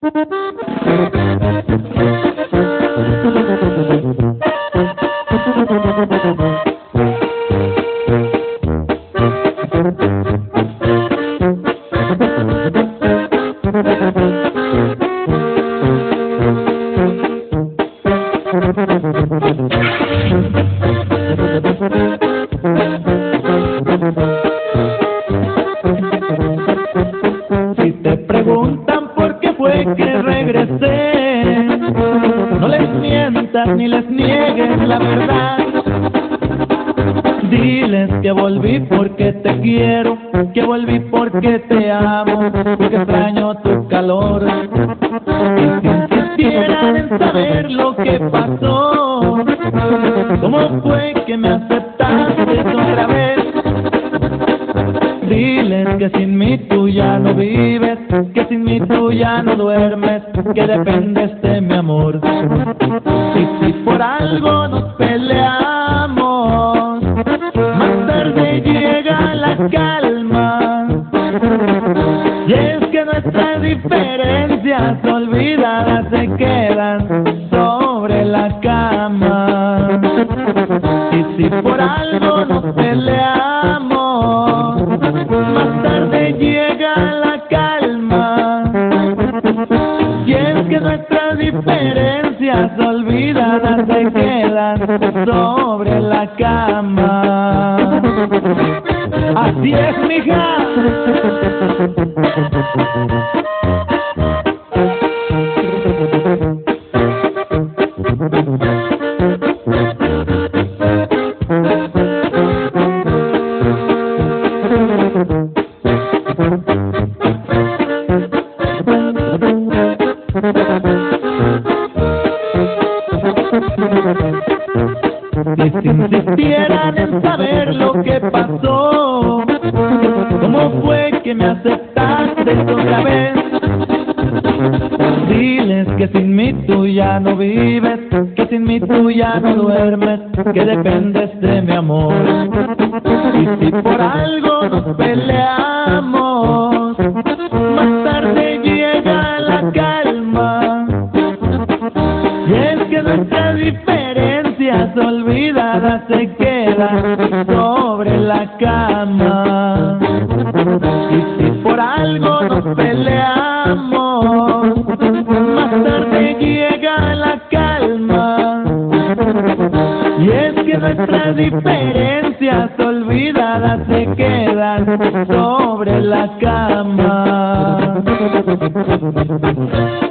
Si te preguntan por qué fue que regresé, no les mientas ni les niegues la verdad. Diles que volví porque te quiero, que volví porque te amo, porque extraño tu calor. Y si insistieran en saber lo que pasó, cómo fue que me aceptaste otra vez. Diles que sin mí tú ya no vives, que sin mí tú ya no duermes, que dependes de mi amor. Y si por algo nos peleamos, más tarde llega la calma. Y es que nuestras diferencias olvidadas se quedan sobre la cama. Y si por algo nos peleamos, más tarde llega la calma. Y es que nuestras diferencias olvidadas se quedan sobre la cama. Así es, mija. Y si insistieran en saber lo que pasó, cómo fue que me aceptaste otra vez. Diles que sin mí tú ya no vives, que sin mí tú ya no duermes, que dependes de mi amor. Y si por algo nos peleamos, más tarde llega la calma. Y es que nuestras diferencias olvidadas se quedan sobre la cama. Y si por algo nos peleamos, más tarde llega la calma. Y es que nuestras diferencias olvidadas se quedan sobre la cama.